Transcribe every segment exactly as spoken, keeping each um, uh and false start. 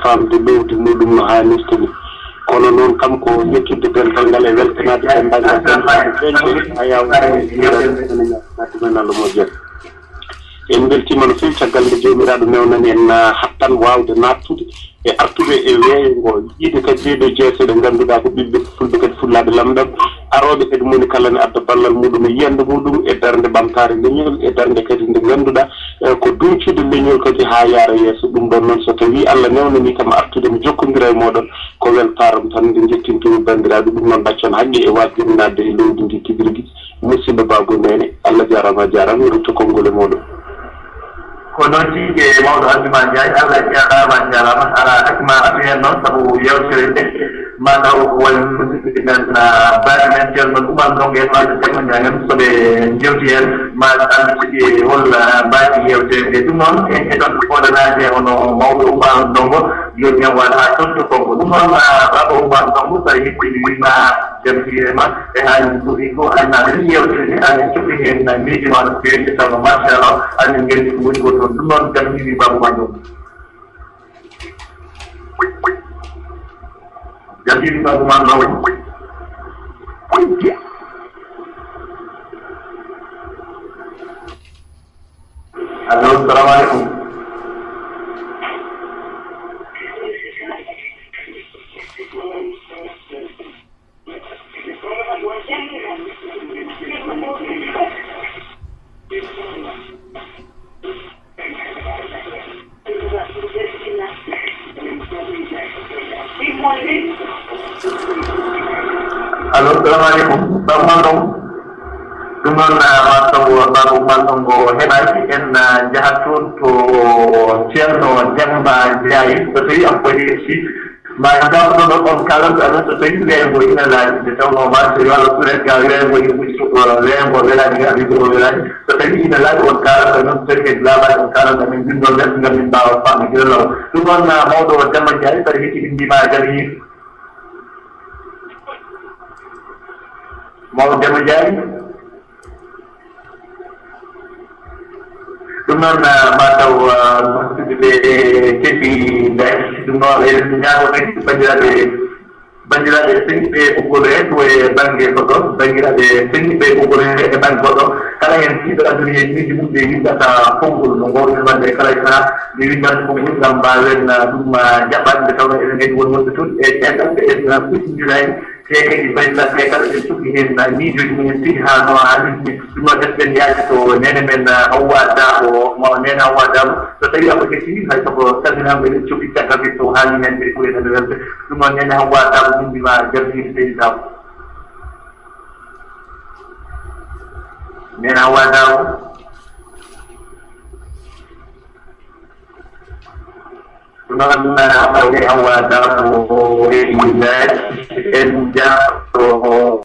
famde lowdi muɗum no hannirtani kono noon kam ko yettudde dental ngal e weltanade e mbagal a yawnaɗumen Allah moƴƴere en beltima no fewi caggal nde jomiraɗo newnani en hattan wawde nattude e artude e weeyo ngo yiide kadi ɗeɗo jeese ɗe ngannduɗaa ko ɓiɓɓe fulɓe kadi fullaaɓe lamɗam arooɓe kadi moni kala ne adda ballal muɗum e yiyande muɗum e darnde ɓamtaare leñol e darnde kadi nde ngannduɗaa ko duncude leñol kadi haa yaara yeeso ɗum ɗon noon so tawii Allah newnanii kam artude mi jokkondira e mooɗon ko weltaaram tan nde jettintimi banndiraaɓe ɗum noon ɗaccan haqqe e waasdinnaade e lowdi ndi tigi rigi musidɗo Babou Ndene Allah jaaraama a jaaraama rutto konngol e mooɗon ko noon tigi mawɗo Alima Ndiaye Allah jaaraama a jaaraama ala hakkima aɓe heen noon sabu yewtere nde mataw ko wayi musidɓe men baaɗi men ceerno Oumar Ndongo en wadde temmoña hen soɓe jewti heen ma andi sigi hol mbaaji yewtere nde ɗum noon en eɗon foɗanaade hono mawɗo Oumar Ndongo joni en waɗa haa tonto konko ɗum noon baba Oumar Ndongo so heɓɓini wima jamfirema e haali ɗuɗi ko annaɓe yewtere nde anen cuɓi heen miijo no feewde tawno machallah anen ngendi ko woni ko toon ɗum noon jamfiri baba Oumar Ndongo jamfiri baba Oumar Ndongo allo salamu aleykum allo salamu aleykum baba Oumar Ndongo ɗum noon mataw baba Oumar Ndongo heɓaki en jahat toon to ceerno Demba Ndiaye so tawi on koye si ma gawɗo ɗon on kalanto amen so tawi weeyngo ina laaji nde tawno ma so yo Allah suret ga weeyngo ina ɓuuri weeyngo welani ga wigo welani so tawi ina laaji on kalanto amen so tawi kadi laaɓani on kalanto amen mbinɗo nder ngam min mbawa famde gila law ɗum noon mawɗo Demba Ndiaye saɗa hetti ɗum mbima jaam hiir mawɗo Demba Ndiaye ɗum noon mataw musidɓe ɓe keɓi nder ɗum noon eɗen ñaago kadi bandiraɓe bandiraɓe seŋiɓe ɓoggol he to e banggue goɗɗo bandiraɓe seŋiɓe ɓoggol he e banggue goɗɗo kala hen jiɗo aduna e miiji mum ɓe windata konngol no gowɗen wadde kala e saha ɓe windata konngol ngam mbawen ɗum jaɓɓade nde tawno eɗen kadi woni wonɓe toon e ƴenɗam ɓe en kuccidira hen te kadi bandiraɓe kala ɓe cuɓi hen miijoji mumen tigi ha no hannirni ɗum noon ɓesɗen yaaji to nene men Hawwa Dabo mo nene Hawwa Dabo so tawi aɓa kesi hay soko salminama eɗen cuɓi caggal ɓe to haali men ɓe ɓuuri nande welde ɗum noon nene Hawwa Dabo min mbima jardini seydi Dabo nene Hawwa Dabo ɗum noon awde Hawwa Dabo rewillaji en jaato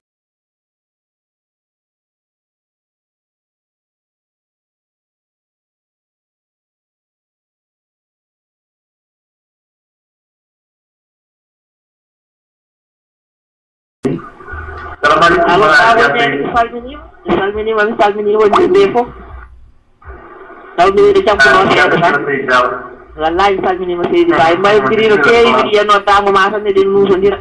Alo, mi salminima, mi salminima, mi salminima wonɓe fof. Salminide campuno seeɗa tan. Wallahi mi salminima seydi Ba. En mbayodiri no feewi, mbiɗa yiya noddama ma tan eɗen nusodira.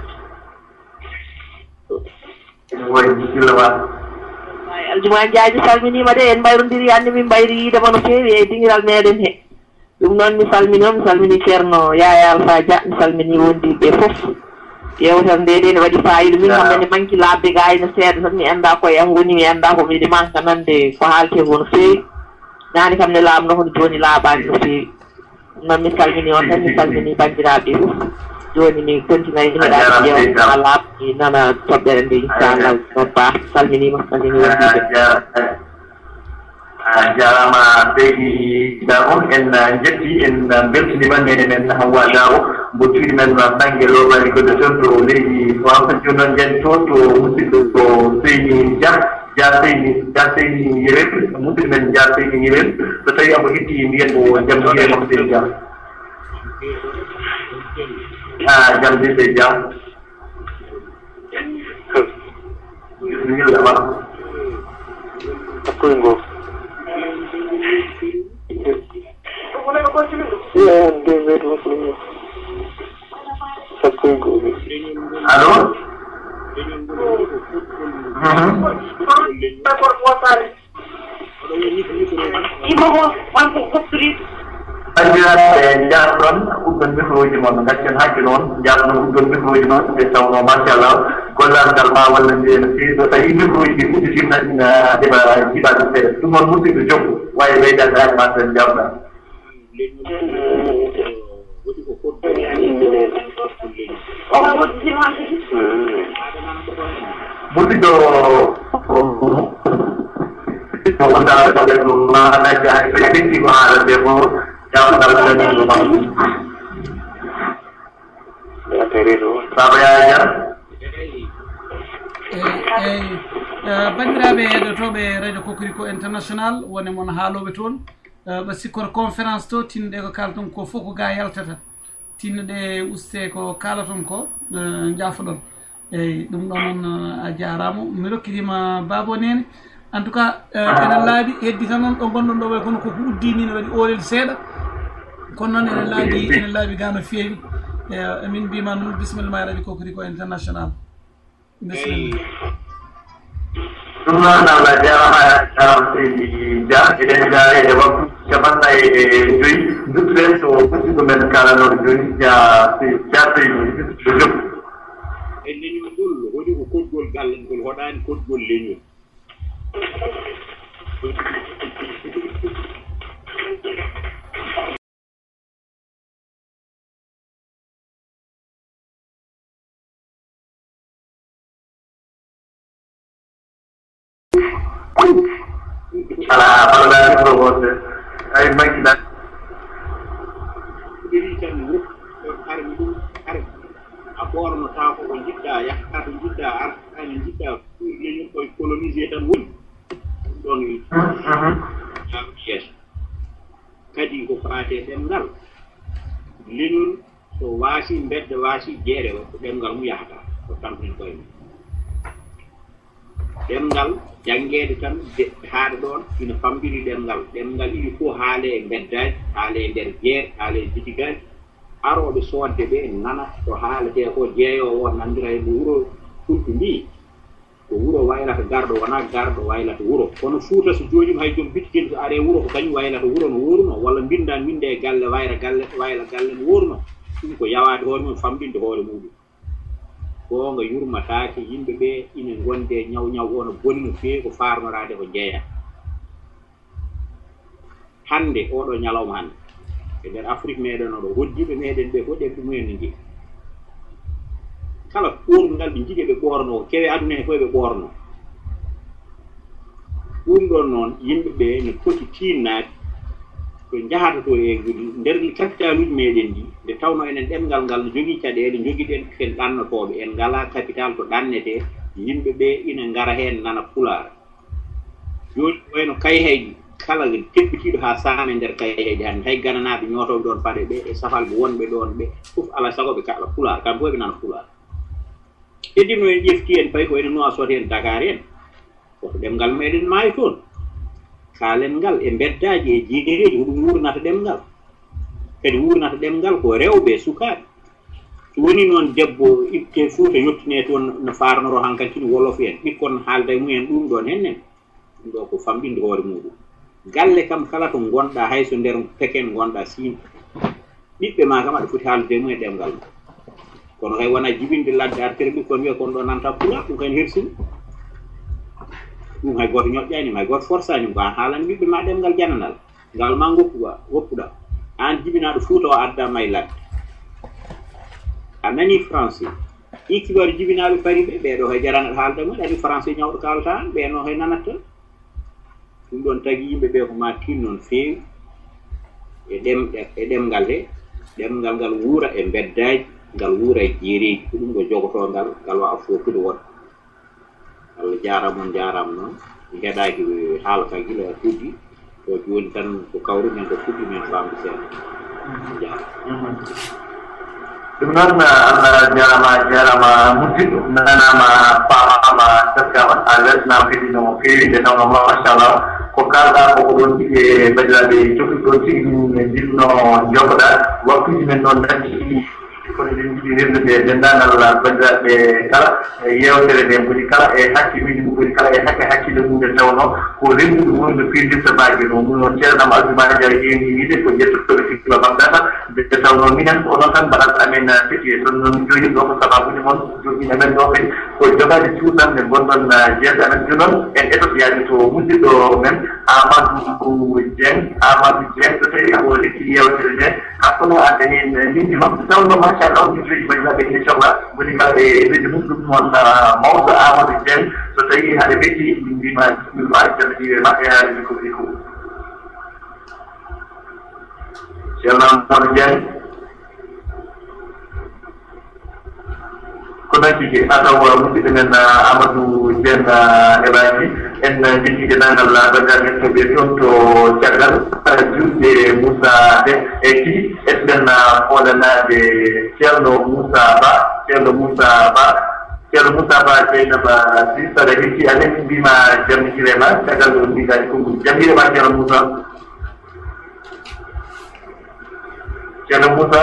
Aljumaa Jaaji salminima de en mbayrodiri hannde min mbayri yiidema no feewi e dingiral meɗen he. Ɗum noon mi salminima, mi salmini ceerno Yaya Alpha Dia, mi salmini wondiɓe fof. Yewtere nde de ne waɗi fayida min kam nene manki labde ga ene seeɗa tan mi anda koye am woni mi anda ko miɗe manque nande ko haalte ko no feewi nani kam ne laamno hono joni laaɓani no feewi ɗum noon mi salmini on tan mi salmini bandiraɓe fof joni mi continue heɗade ƴewma laaɓi nana toɓɓere nde inchallah non ba salminima salmini wondiɓe a jarama seydi Dabo en jetti en beltinima nene men Hawwa Dabo mbo cuuɗi men banggue lobani ko de toon to leydi France joni noon jani to to musidɗo ko Seyni Dia Dia Seyni Dia Seyni Yewel musidɗo men Dia Seyni Yewel so tawi amo hetti mbiyen mo jaam hiirema Seydi Dia a jaam de Seydi Dia bismillah hakkude ngoo Yeah, David was allo bandiraɓe jarɗon uddon microji moon gaccen hakke noon jarɗon uddon microji noon ɓe tawno machallah gollal ngal ma walla nde no fewi so tawi microji ɗi udditima ɗin heɓa jiiɓaɗum seeɗa ɗum noon musidɗo jokku wawi ɓeydade hade ma sen jawɗa musidɗo o wonta ɗo ma nagge hay so fetti ko haalande ko jawɗal ɗenɗo ma baba yaya eyyi bandiraɓe heɗotoɓe radio Kokoriko international woni moon haaloɓe toon ɓe sikkoto conférence to tinnoɗe ko kalton ko fof ko ga yaltata tinnoɗe uste ko kalaton ko jaafoɗon eyyi ɗum ɗon noon a jarama mi rokkitima babo nene en tout cas enen laaɓi heddi tan noon ɗo gonɗon ɗo way kono koko uddini ne waɗi orel seeɗa kono noon enen laaɓi enen laaɓi ga no feewi emin mbima noon bisimilla radio Kokoriko international bisimilla ɗum noon Allah jarama jarama seydi dia eɗen gaare e waktu capanɗa e joyyi duttoɗen to musidɗo men kalanoɗo joni ja ja seydi ɗo jom e leñol ngol woni ko kodgol gallen ngol hoɗani kodgol leñol ala parlani promote ay makina iri tan wuro armi ɗum armi a ɓorno taw ko jiɗɗa yakkata jiɗɗa artani jiɗɗa leñol koye colonisé tan woni ɗum ɗon yeeso kadi ko fate ɗemngal leñol so waasi bedda waasi jeere o ko ɗemngal mum yahata ko tampin koye mum ɗemngal jangede tan haade ɗon ina fambiri ɗemngal ɗemngal ɗiɗi fof haale e beddaji haale e nder jeere haale e jitigaji aroɓe sodde ɓe nana ko haalete ko jeeyowo o nandira e wuro fulɓe mbi ko wuro waylata garɗo wona garɗo waylata wuro kono Fuuta so jooɗima hay joom bittikin so are wuro ko kañum waylata wuro no woruno walla mbinda winde e galle wayra galle wayla galle no woruno ɗum ko yawade hoore mum famɗinde hoore muɗum gonga yurmatake yimɓe ɓe ina gonde ñaw ñaw ono boni no feewi ko farnorade ko jeeya hande oɗo ñalawma hande e nder Afrique meɗen oɗo hoddiɓe meɗen ɓe fof ɗemɓe mumen ne jii kala ɓornu ngal ɓe jiiɗe ɓe ɓorno ko kewe aduna he fof ɓe ɓorno ɗum ɗon noon yimɓe ɓe ne poti tinnade ko jahata to e nder capital uji meɗen ɗi nde tawno enen ɗemngal ngal no jogui caɗele joguiɗen ken ɗannotoɓe en ngala capital to ɗannete yimɓe ɓe ina ngara hen nana Pulaar joni wayno kayheji kala tebbitiɗo ha saame nder kayheji hande hay gananaɓe ñootoɓe ɗon paɗe ɓe e safalɓe wonɓe ɗon ɓe fof ala sago ɓe kala Pulaar kamɓe fof ɓe nana Pulaar heddino en ƴefti en payi ko enen Nouakchott en Dakar en koto ɗemngal meɗen maayi toon kaalen ngal e beddaji e jiiɗereji ko ɗum wurnata ɗemngal kadi wurnata ɗemngal ko rewɓe sukaaɓe so woni noon debbo itte Fuuta yottine toon no farnoro hankkadi wolof en ɓikkon haalda e mumen ɗum ɗon hennen ɗum ɗo ko famɗinde hoore muɗum galle kam kala to gonɗa hayso nder peken gonɗa Siin ɓiɓɓe ma kam aɗa foti haaldude e mumen ɗemngal ma kono hay wona jibinde ladde artere ɓikkon wiya kon ɗo nanta Pulaar ɗum kayne hersini ɗum hay goto ñoƴƴani hay goto forçani ko an haalani ɓiɓɓe ma ɗemngal jananal ngal ma goppuɗa goppuɗa an jibinaɗo Fuuta o addama e ladde a nani français ɗi kibaru jibinaɓe pari ɓe ɓeɗo hay jaranaɗo haalda mumen adi français ñawɗo kalata an ɓeno hay nanatta ɗum ɗon tagui yimɓe ɓe ko ma tin noon feewi e ɗem e ɗemngal he ɗemngal ngal wuura e beddaji ngal wuura e jeereji ko ɗum ɗo jogoto ngal ngal wawa fotude wonde Allah jarama on jarama noon mi heeɗaki haala ka gila fuɗɗi to joni tan ko kawrumen ko fuɗɗi men famde seeɗa jarama ɗum noon Allah jarama jarama musidɗo nanama famama taskama a weltanama kadi no feewi nde tawno machallah ko kalɗa koko ɗon ɓiɓe bandiraɓe cohli ɗon tigi min jinno jogoɗa waktuji men noon natti kono eɗen jiɗi rendude denndangal bandiraɓe kala e yewtere nde woni kala e hakkilluji ɗum woni kala e hakke hakkille mum nde tawno ko rendude mum no firdirta baaji no mum noon ceernoɗam aljumaji jara heewi wiide ko ƴettotoɓe sikkiba ɓamdata nde tawno minen ko onon tan mbaɗata amen feti e toon noon joyi ɗo ko sababude moon jogiin amen ɗo kadi ko jogaade cuuɗan nde gonɗon jeerde amen jonon en etotoyaade to musidɗo men Amadou Dieng Amadou Dieng so tawi o lekki yewtere nde hakkuno adda heen lindi makko tawno machallah on jiɗoji bandiraɓe émission la woni kala e leydi mum ɗum noon mawɗo Amadou Dieng so tawi haɗa wetti min mbima bismillah jaɓaɗiɓe maɓɓe haalide ko wi ko ceerno Amadou Dieng ko noon tigi ataw musidɗo men Amadou Dieng heɓaki en jettide nangal bandiraɓe hettoɓe toon to caggal julde Moussa de e tigi eɗen foolanade ceerno Moussa Ba ceerno Moussa Ba ceerno Moussa Ba Dieynaba si saɗa hetti anen mbima jamnikirema caggal ɗo mbiɗaɗi konngol jammirema ceerno Moussa ceerno Moussa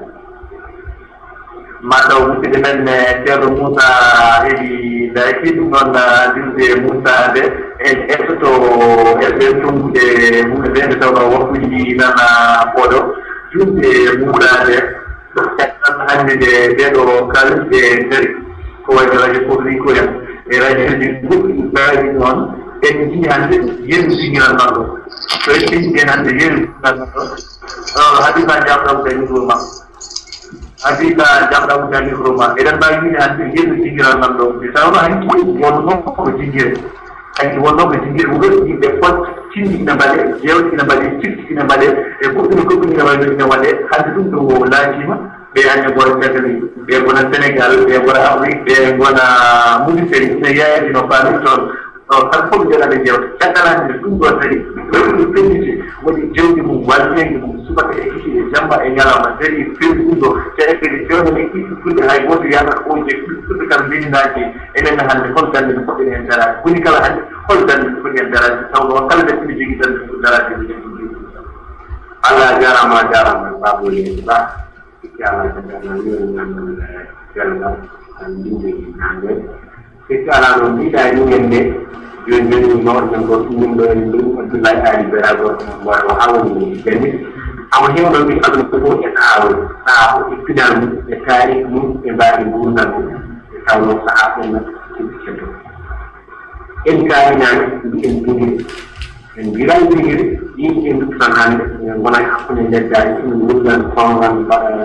mataw musidɗo men ceerno Moussa heeɓi dayki ɗum noon julde Moussa nde en ettoto eɓen tongude hunde nde nde tawno waktuji nan ɓooɗo julde Moussa nde tan hannde nde ndeɗo kalde nderi ko wayno radio Podrico en e radio ji goɗɗi ɗaaji noon en jii hannde yeru sigiran man ɗo so en teñɗen hannde yeru sigiran man ɗo haɗima jamɗam tawi micro ma habiba jamɗam tawi micro ma eɗen mbawi wiide hannde yeru sigiran man ɗo mi tawno hanki wonno ko jigguere hanki wonno ko jigguere ko woni yimɓe fot cinndi ina mbaɗe jewɗi ina mbaɗe cirti ina mbaɗe e goɗɗum goɗɗum ina wawi ina waɗe hannde ɗum ɗo laatima ɓe hannde gona caggali ɓe gona Sénégal ɓe gona Afrique ɓe gona Mauritanie ina yayani no faami toon tan fof jeɗaɓe jewte caggal hannde ɗum ɗo tari ɗum pelliti woni jewdi mum walnegi mum subaka e kisi e jamma e ñalawma dari fewi ɗum ɗo ceɗe kadi jewɗe men ɗiɗi fulɓe hay goto yiyata oje fulɓe kam mbininaji enen hannde hol dande no poɗɗen hen darade woni kala hannde hol dande no poɗɗen hen darade tawno kala nde ɓiɗi jogui dande no darade Allah jarama jarama baboli ba Allah jarama yoni jalngal an ndinde nande sikki ala no mbiɗa e mumen nde joni joni mawɗo men goto ɗum ɗo en ɗum Abdoulaye Ali Bera goto waɗo hawni jandi amo hewno mbi aduna fof e aawol sahaa e pinal mum e taarih mum e mbawi gurdal mum e tawno sahaa ɗum siɓi ceddo en karinani mbiɗen jogiri en mbiray jogiri yimɓe duttu tan hannde gona e hakkude leddaji ɗum gurdan kongan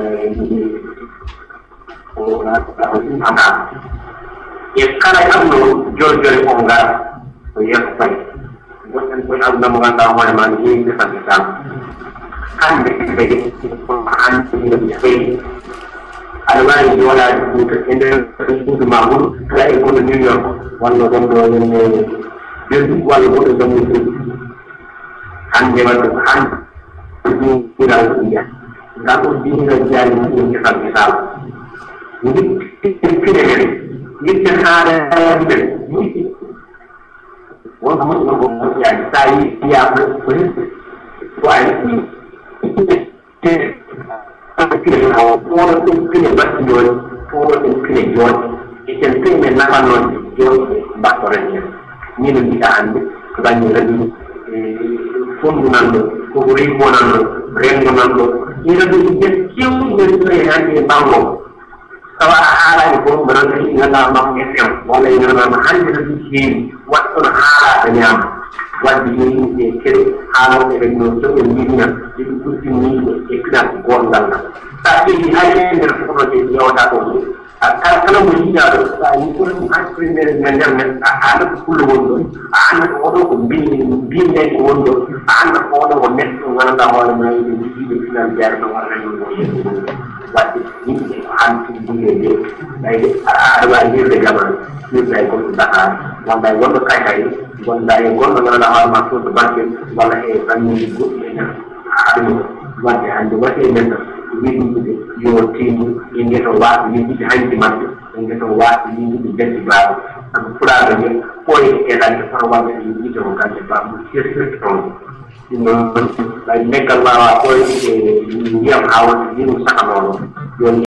ɗum ata e kala e aduna o joni joni on ngara ko yeeso fayi goɗɗen koye aduna mo ganduɗa hoore ma no heewi defande sam hande ɓe hande fayi aɗa wawi joɗade Fouta e nder Fouta ma goɗo kala e goɗɗo New York walla gonɗo ene Belgique walla goɗɗo gammu Fouta hande wadde ko hande ɗum ɓural ɗum jiya ngal ɗo dingal jiyani ɗum defande sam giɗten pine men giɗten haalaɓe muɗɗi wonko moƴƴo ko moƴƴani sa yi yiyama ko hesde ko ay te pine o ɓooɗo ɗum pine batti joni ɓooɗo ɗum pine joni eten pine men nafannoon joni mbattoren hen ni no mbiɗa hannde ko baŋnge radio fondu nan ɗo koko reyko nan ɗo rengo nan ɗo ɗi radio ɗi jet kewɗi ɓen soye hannde e bango tawa a haalaani ko mbo nan kadi nganndaa mam F M walla e nganndaama hannde radio heewi waɗɗon haalaade ñaama wadde yo yimɓe kede haalooɓe ɓen noon so ɓe mbirna yoɓe ɗurtinniiɓe e pinal goongal ngal sa ƴeewi hay e nder fotoje yewata ɗo a kala kala mo yiɗaa ɗo so a yii kono ɗum entrepreneur men nder men a annda ko fulla woni ɗon a annda ko oɗo ko mbinɗen ko woni ɗon a annda ko oɗo ko neɗɗo nganndanɗaa hoore ma yoɓe jiɗiiɓe pinal jaare ɗo walla wadde yimɓe ko hanti dulle nde ɓayde aɗa wawi hirde jamanu hirda e gonɗo Dakar walla e gonɗo Kaykay gonɗa e gonɗo ngannduɗaa hoore ma soto banque walla e banŋeji goɗɗi e nder aduna wadde hannde waɗi e nder yimɓude yo tiimu e ngeto waasde yimɓude hanki maɓɓe e ngeto waasde yimɓude beddi baaɓe furaɗo je ɓoye eɗande tan wamɓe yiite ko gande bamɗo sirtirti toon ɗum ɗon ay leggal wawa ɓoyde ndiyam ha wonde ndiyam sahanoɗo